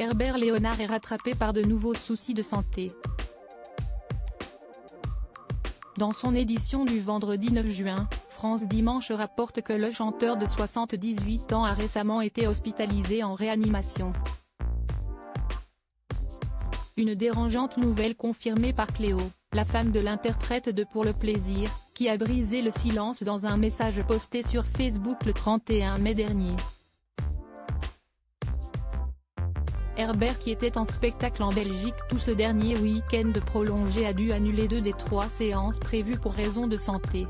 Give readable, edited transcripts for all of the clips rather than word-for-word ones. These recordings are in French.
Herbert Léonard est rattrapé par de nouveaux soucis de santé. Dans son édition du vendredi 9 juin, France Dimanche rapporte que le chanteur de 78 ans a récemment été hospitalisé en réanimation. Une dérangeante nouvelle confirmée par Cléo, la femme de l'interprète de Pour le plaisir, qui a brisé le silence dans un message posté sur Facebook le 31 mai dernier. Herbert, qui était en spectacle en Belgique tout ce dernier week-end prolongé, a dû annuler 2 des 3 séances prévues pour raison de santé.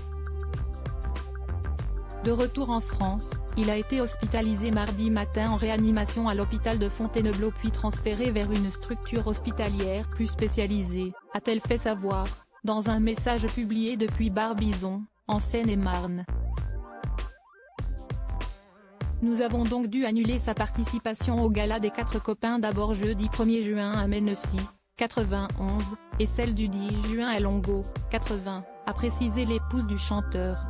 De retour en France, il a été hospitalisé mardi matin en réanimation à l'hôpital de Fontainebleau puis transféré vers une structure hospitalière plus spécialisée, a-t-elle fait savoir, dans un message publié depuis Barbizon, en Seine-et-Marne. Nous avons donc dû annuler sa participation au gala des 4 copains d'abord jeudi 1er juin à Mennecy, 91, et celle du 10 juin à Longo, 80, a précisé l'épouse du chanteur.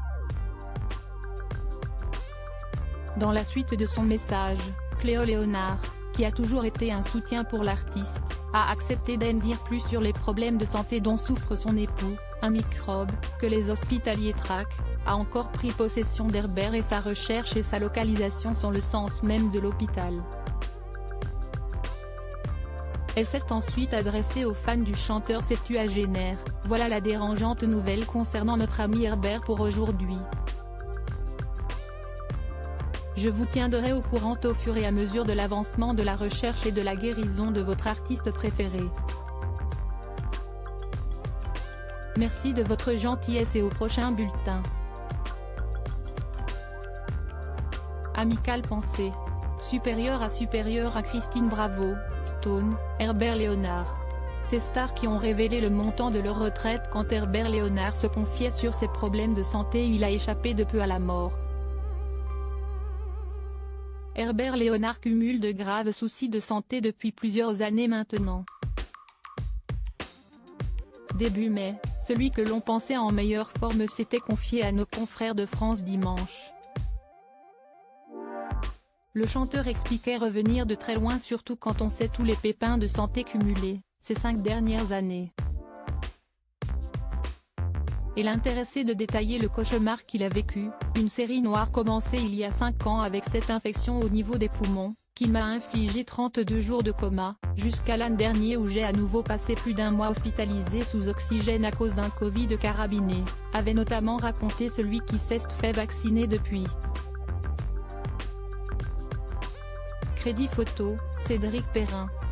Dans la suite de son message, Cléo Léonard, qui a toujours été un soutien pour l'artiste, a accepté d'en dire plus sur les problèmes de santé dont souffre son époux, un microbe, que les hospitaliers traquent, a encore pris possession d'Herbert et sa recherche et sa localisation sont le sens même de l'hôpital. Elle s'est ensuite adressée aux fans du chanteur septuagénaire, voilà la dérangeante nouvelle concernant notre ami Herbert pour aujourd'hui. Je vous tiendrai au courant au fur et à mesure de l'avancement de la recherche et de la guérison de votre artiste préféré. Merci de votre gentillesse et au prochain bulletin. Amicale pensée. Supérieur à Christine Bravo, Stone, Herbert Léonard. Ces stars qui ont révélé le montant de leur retraite quand Herbert Léonard se confiait sur ses problèmes de santé. Il a échappé de peu à la mort. Herbert Léonard cumule de graves soucis de santé depuis plusieurs années maintenant. Début mai, celui que l'on pensait en meilleure forme s'était confié à nos confrères de France Dimanche. Le chanteur expliquait revenir de très loin, surtout quand on sait tous les pépins de santé cumulés, ces 5 dernières années. Et l'intéressé de détailler le cauchemar qu'il a vécu, une série noire commencée il y a 5 ans avec cette infection au niveau des poumons, qui m'a infligé 32 jours de coma, jusqu'à l'an dernier où j'ai à nouveau passé plus d'1 mois hospitalisé sous oxygène à cause d'un Covid carabiné, avait notamment raconté celui qui s'est fait vacciner depuis. Crédit photo, Cédric Perrin.